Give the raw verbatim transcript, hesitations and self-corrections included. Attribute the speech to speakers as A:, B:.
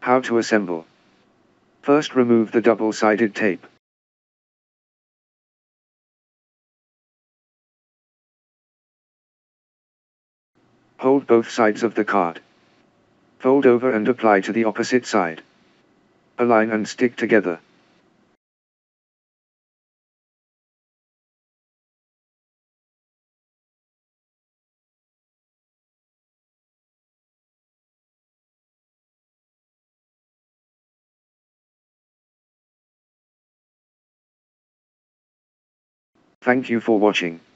A: How to assemble. First, remove the double-sided tape. Hold both sides of the card. Fold over and apply to the opposite side. Align and stick together. Thank you for watching.